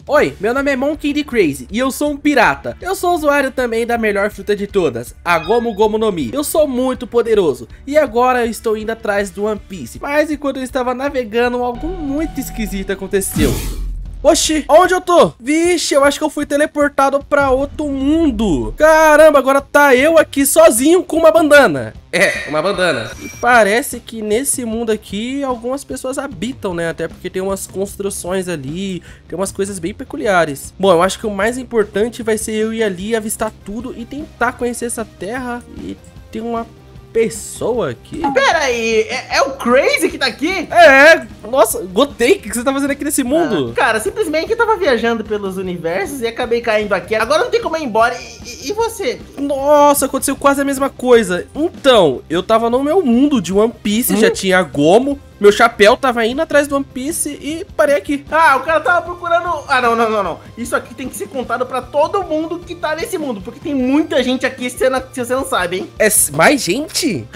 Oi, meu nome é Monkey D. Crazy e eu sou um pirata. Eu sou usuário também da melhor fruta de todas, a Gomu Gomu no Mi. Eu sou muito poderoso e agora eu estou indo atrás do One Piece. Mas enquanto eu estava navegando, algo muito esquisito aconteceu. Oxi, onde eu tô? Vixe, eu acho que eu fui teleportado pra outro mundo. Caramba, agora tá eu aqui sozinho com uma bandana. É, uma bandana. E parece que nesse mundo aqui algumas pessoas habitam, né? Até porque tem umas construções ali, tem umas coisas bem peculiares. Bom, eu acho que o mais importante vai ser eu ir ali, avistar tudo e tentar conhecer essa terra. E tem uma pessoa aqui. Pera aí, é o Crazy que tá aqui? Nossa, Gotei, o que você tá fazendo aqui nesse mundo? Cara, simplesmente eu tava viajando pelos universos e acabei caindo aqui. Agora não tem como ir embora. E você? Nossa, aconteceu quase a mesma coisa. Então, eu tava no meu mundo de One Piece, já tinha a Gomu. Meu chapéu tava indo atrás do One Piece e parei aqui. Ah, o cara tava procurando... Ah, não. Isso aqui tem que ser contado pra todo mundo que tá nesse mundo, porque tem muita gente aqui, se você não sabe, hein? É mais gente?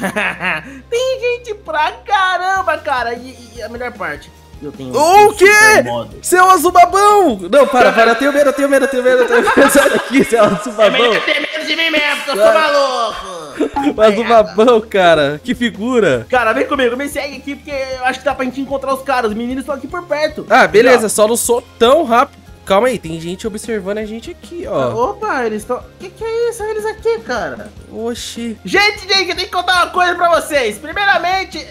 Tem gente pra caramba, cara. E a melhor parte... Eu tenho o quê? Seu Azubabão! Não, para, eu tenho medo. Sai daqui, seu Azubabão. Eu tenho medo de mim mesmo, porque eu sou maluco. O Azubabão, cara, que figura. Cara, vem comigo, me segue aqui, porque eu acho que dá pra gente encontrar os caras. Os meninos estão aqui por perto. Ah, beleza, só não sou tão rápido. Calma aí, tem gente observando a gente aqui, ó. Opa, eles estão... Que é isso? Eles aqui, cara. Oxi. Gente, eu tenho que contar uma coisa pra vocês. Primeiramente...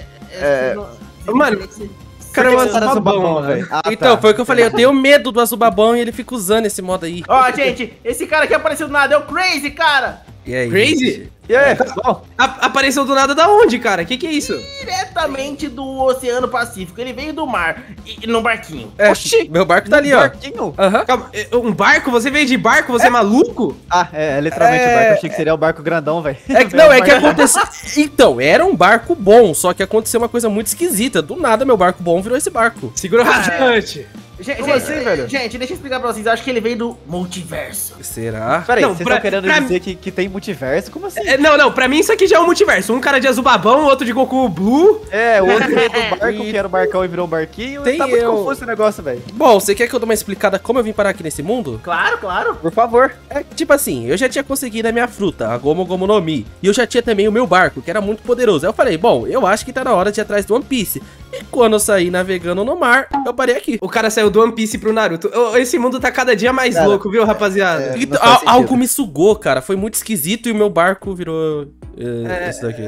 Mano... Cara, o Azubabão, velho. Então, foi o que eu falei, eu tenho medo do Azubabão e ele fica usando esse modo aí. Ó, gente, esse cara aqui apareceu do nada, é o Crazy, cara. E aí? Crazy? E aí? Apareceu do nada da onde, cara? Que é isso? Diretamente do Oceano Pacífico. Ele veio do mar, no barquinho. Oxi, meu barco tá ali, ó. Barquinho? Calma, um barco? Você veio de barco? Você é maluco? Ah, é literalmente o barco. Eu achei que seria o barco grandão, velho. É que aconteceu... Então, era um barco bom, só que aconteceu uma coisa muito esquisita. Do nada, meu barco bom virou esse barco. Segura bastante. Como assim, velho? Gente, deixa eu explicar pra vocês. Eu acho que ele veio do multiverso. Será? Peraí, vocês estão querendo dizer que tem multiverso? Como assim? Não, pra mim isso aqui já é um multiverso. Um cara de Azubabão, outro de Goku Blue. É, o outro veio do barco, que era o barcão e virou um barquinho. Tá muito confuso esse negócio, velho. Bom, você quer que eu dê uma explicada como eu vim parar aqui nesse mundo? Claro. Por favor. É tipo assim, eu já tinha conseguido a minha fruta, a Gomu Gomu no Mi. E eu já tinha também o meu barco, que era muito poderoso. Aí eu falei, bom, eu acho que tá na hora de ir atrás do One Piece. E quando eu saí navegando no mar, eu parei aqui. O cara saiu do One Piece pro Naruto. Esse mundo tá cada dia mais louco, viu, rapaziada? Então, algo me sugou, cara. Foi muito esquisito e o meu barco virou... esse daqui.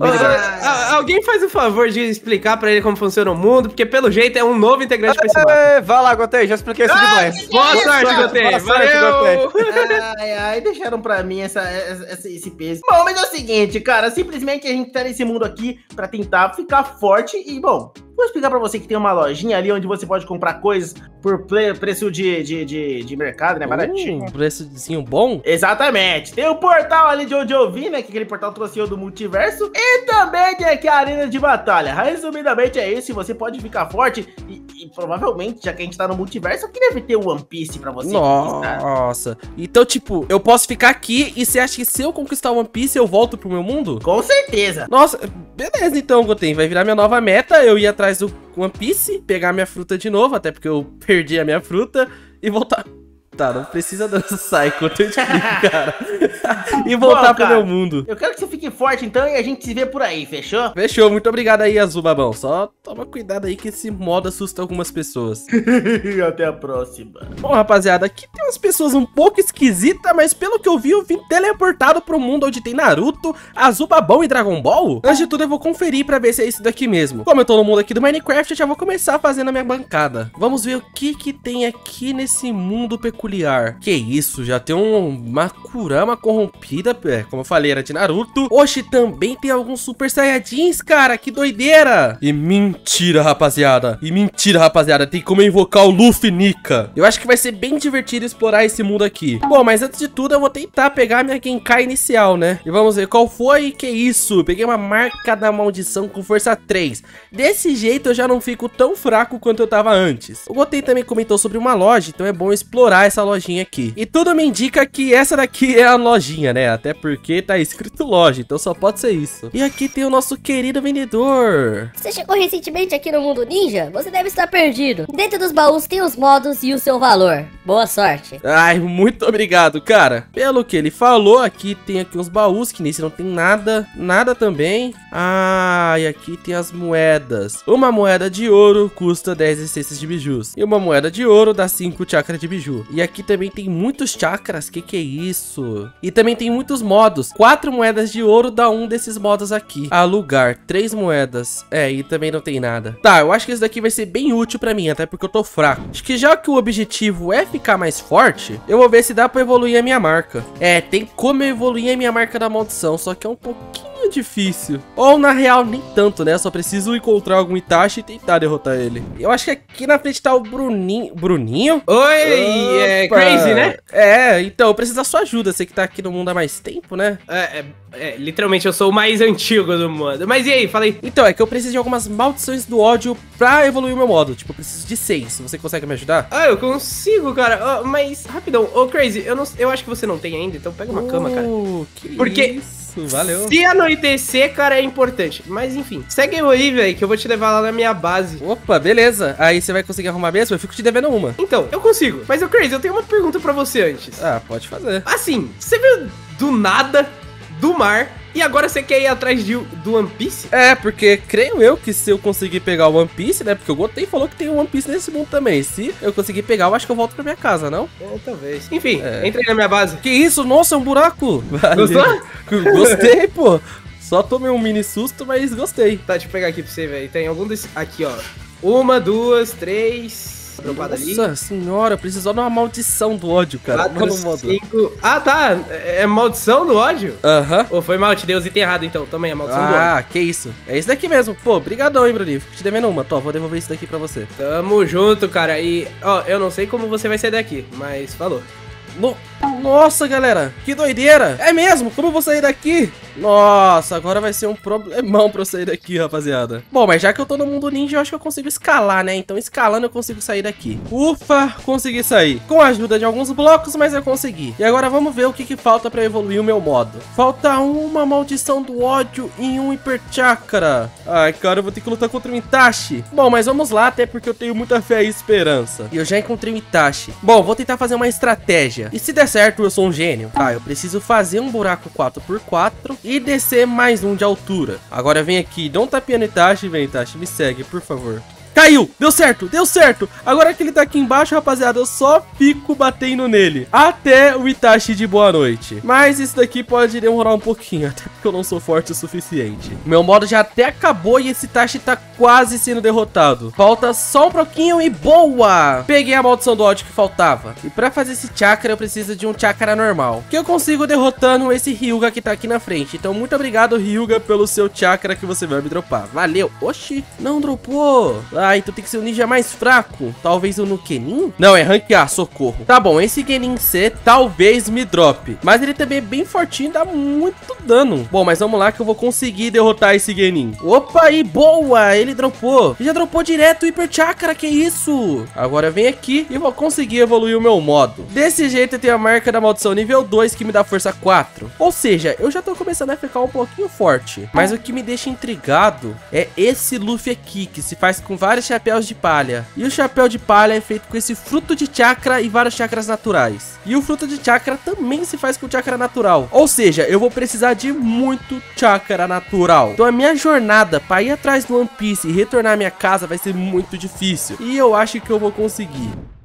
Alguém faz o favor de explicar pra ele como funciona o mundo, porque pelo jeito é um novo integrante pra esse barco. Vai lá, Gotei, já expliquei isso demais. Boa sorte, Gotei. Valeu! Ai, deixaram pra mim esse peso. Bom, mas é o seguinte, cara, simplesmente a gente tá nesse mundo aqui pra tentar ficar forte e, bom, vou explicar pra você que tem uma lojinha ali onde você pode comprar coisas por preço de mercado, né? Baratinho. Um preçozinho bom? Exatamente. Tem o portal ali de onde eu vim, né? Que aquele portal trouxe eu do multiverso. E também tem aqui a arena de batalha. Resumidamente é isso. Você pode ficar forte e provavelmente, já que a gente tá no multiverso, aqui deve ter o One Piece pra você conquistar. Nossa. Então, tipo, eu posso ficar aqui e você acha que se eu conquistar o One Piece, eu volto pro meu mundo? Com certeza. Nossa, beleza então, Goten. Vai virar minha nova meta. Eu ir atrás do One Piece, pegar minha fruta de novo, até porque eu perdi a minha fruta, e voltar... Tá, não precisa dessa Psycho, eu te explico, cara. E voltar pro meu mundo. Eu quero que você fique forte então e a gente se vê por aí, fechou? Fechou, muito obrigado aí, Azubabão. Só toma cuidado aí que esse modo assusta algumas pessoas. Até a próxima. Bom, rapaziada, aqui tem umas pessoas um pouco esquisitas, mas pelo que eu vim teleportado pro mundo onde tem Naruto, Azubabão e Dragon Ball. Antes de tudo, eu vou conferir pra ver se é isso daqui mesmo. Como eu tô no mundo aqui do Minecraft, eu já vou começar fazendo a minha bancada. Vamos ver o que tem aqui nesse mundo peculiar. Que isso, já tem uma Kurama corrompida, como eu falei, era de Naruto. Oxe, também tem alguns Super Saiyajins, cara, que doideira. E mentira, rapaziada, tem como invocar o Luffy Nika. Eu acho que vai ser bem divertido explorar esse mundo aqui. Bom, mas antes de tudo, eu vou tentar pegar minha Genkai inicial, né? E vamos ver qual foi. Que isso, peguei uma marca da maldição com força 3. Desse jeito eu já não fico tão fraco quanto eu tava antes. O Gotei também comentou sobre uma loja, então é bom explorar essa nessa lojinha aqui. E tudo me indica que essa daqui é a lojinha, né? Até porque tá escrito loja, então só pode ser isso. E aqui tem o nosso querido vendedor. Você chegou recentemente aqui no Mundo Ninja? Você deve estar perdido. Dentro dos baús tem os modos e o seu valor. Boa sorte. Ai, muito obrigado, cara. Pelo que ele falou, aqui tem aqui uns baús, que nesse não tem nada. Nada também. Ah, e aqui tem as moedas. Uma moeda de ouro custa 10 essências de bijus. E uma moeda de ouro dá 5 chakras de biju. E aqui também tem muitos chakras. Que é isso? E também tem muitos modos. 4 moedas de ouro dá um desses modos aqui. Alugar 3 moedas. É, e também não tem nada. Tá, eu acho que esse daqui vai ser bem útil pra mim, até porque eu tô fraco. Acho que já que o objetivo é ficar mais forte, eu vou ver se dá pra evoluir a minha marca. É, tem como eu evoluir a minha marca da maldição, só que é um pouquinho difícil. Ou na real, nem tanto, né? Só preciso encontrar algum Itachi e tentar derrotar ele. Eu acho que aqui na frente tá o Bruninho. Bruninho? Oi, é Crazy, né? É, então, eu preciso da sua ajuda. Você que tá aqui no mundo há mais tempo, né? Literalmente eu sou o mais antigo do mundo. Mas e aí, fala aí. Então, é que eu preciso de algumas maldições do ódio pra evoluir o meu modo. Tipo, eu preciso de 6. Você consegue me ajudar? Ah, eu consigo, cara. Mas, rapidão. Ô, Crazy, eu acho que você não tem ainda, então pega uma cama, cara. Porque isso, valeu. Se anoitecer, cara, é importante. Mas, enfim, segue eu aí, velho, que eu vou te levar lá na minha base. Opa, beleza. Aí você vai conseguir arrumar mesmo? Eu fico te devendo uma. Então, eu consigo. Mas, ô, Crazy, eu tenho uma pergunta pra você antes. Ah, pode fazer. Assim, você veio do nada, do mar, e agora você quer ir atrás do One Piece? É, porque creio eu que se eu conseguir pegar o One Piece, né? Porque o Gotei falou que tem um One Piece nesse mundo também. Se eu conseguir pegar, eu acho que eu volto pra minha casa, não? Talvez. Enfim, entra aí na minha base. Que isso? Nossa, é um buraco. Valeu. Gostou? Gostei, pô. Só tomei um mini susto, mas gostei. Tá, deixa eu pegar aqui pra você, velho. Tem algum desses... Aqui, ó. 1, 2, 3... Nossa senhora, precisou de uma maldição do ódio, cara. 4, 5... Ah, tá. É maldição do ódio? Aham. Ô, foi mal, te dei os itens errados, então. Também é maldição do ódio. Ah, que isso. É isso daqui mesmo. Pô, brigadão, hein, Bruninho. Fico te devendo uma. Tô, vou devolver isso daqui pra você. Tamo junto, cara. E, ó, eu não sei como você vai sair daqui, mas falou. Nossa, galera, que doideira. É mesmo, como eu vou sair daqui? Nossa, agora vai ser um problemão pra eu sair daqui, rapaziada. Bom, mas já que eu tô no mundo ninja, eu acho que eu consigo escalar, né? Então escalando eu consigo sair daqui. Ufa, consegui sair. Com a ajuda de alguns blocos, mas eu consegui. E agora vamos ver o que falta pra evoluir o meu modo. Falta uma maldição do ódio e um hiper chakra. Ai, cara, eu vou ter que lutar contra o Itachi. Bom, mas vamos lá, até porque eu tenho muita fé e esperança. E eu já encontrei o Itachi. Bom, vou tentar fazer uma estratégia. E se der certo, eu sou um gênio. Tá, eu preciso fazer um buraco 4x4 e descer mais um de altura. Agora vem aqui, dá um tapinha no Itachi. Vem, Itachi, me segue, por favor. Caiu! Deu certo! Deu certo! Agora que ele tá aqui embaixo, rapaziada, eu só fico batendo nele até o Itachi de boa noite. Mas isso daqui pode demorar um pouquinho, até porque eu não sou forte o suficiente. Meu modo já até acabou e esse Itachi tá quase sendo derrotado. Falta só um pouquinho e boa! Peguei a maldição do ódio que faltava. E pra fazer esse chakra, eu preciso de um chakra normal, que eu consigo derrotando esse Hyuga que tá aqui na frente. Então muito obrigado, Hyuga, pelo seu chakra que você vai me dropar. Valeu! Oxi, não dropou! Ah, então tem que ser o ninja mais fraco. Talvez o Nukenin? Não, é rank A, socorro. Tá bom, esse Genin C talvez me drope. Mas ele também é bem fortinho e dá muito dano. Bom, mas vamos lá que eu vou conseguir derrotar esse Genin. Opa, e boa! Ele dropou. Ele já dropou direto o Hyper Chakra, que isso? Agora eu venho aqui e vou conseguir evoluir o meu modo. Desse jeito eu tenho a marca da maldição nível 2 que me dá força 4. Ou seja, eu já tô começando a ficar um pouquinho forte. Mas o que me deixa intrigado é esse Luffy aqui, que se faz com vários chapéus de palha. E o chapéu de palha é feito com esse fruto de chakra e vários chakras naturais. E o fruto de chakra também se faz com chakra natural. Ou seja, eu vou precisar de muito chakra natural. Então a minha jornada para ir atrás do One Piece e retornar à minha casa vai ser muito difícil. E eu acho que eu vou conseguir.